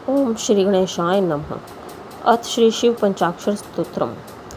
ओम श्री गणेशाय नमः। अथ श्री शिव पंचाक्षर स्तोत्रम।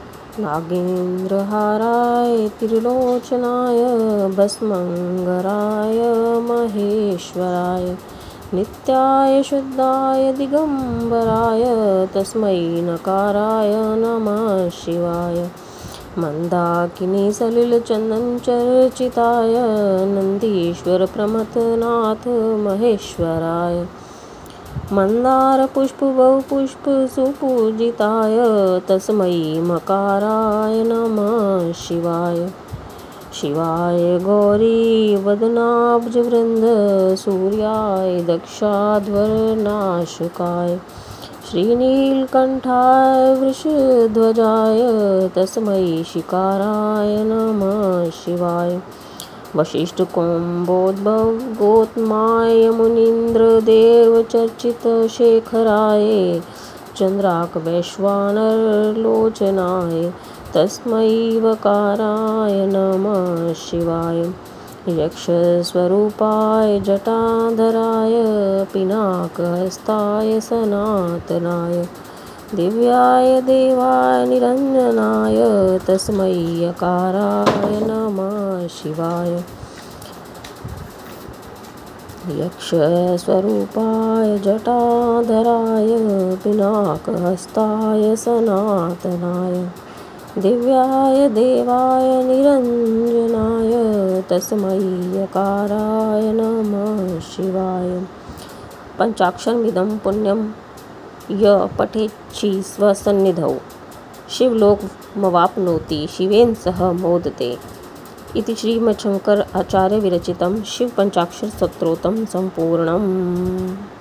नागेंद्रहाराय त्रिलोचनाय भस्मंगराय महेश्वराय नित्याय शुद्धाय दिगंबराय तस्मै नकाराय नमः शिवाय। मंदाकिनी सलिल चंदन चर्चिताय नंदीश्वर प्रमथनाथ महेश्वराय। मंदार पुष्प बहुपुष्प सुपूजिताय तस्मै मकाराय नमः शिवाय। शिवाय गौरी वदनाब्जवृंद सूर्याय दक्षाध्वरनाशकाय श्रीनीलकंठाय वृषध्वजाय तस्मै शिकाराय नमः शिवाय। वशिष्ठ कौम्बोद्भव गोत्माय मुनीन्द्र देव चर्चित शेखराय चंद्राक वैश्वानरलोचनाय तस्मै वकाराय नमः शिवाय। यक्षस्वरूपाय जटाधराय पिनाकहस्ताय सनातनाय दिव्याय देवाय निरंजनाय तस्मै यकाराय नमः शिवाय। यक्षस्वरूपाय जटाधराय पिनाकहस्ताय सनातनाय दिव्याय देवाय निरंजनाय तस्मै यकाराय नमः शिवाय। पंचाक्षरमिदं पुण्यं य पठेच्छि स्वसन्निधौ शिवलोकमवाप्नोति शिवेन सह मोदते। इति श्रीमच्छंकर आचार्य विरचितं शिव पंचाक्षर स्तोत्रं संपूर्णम्।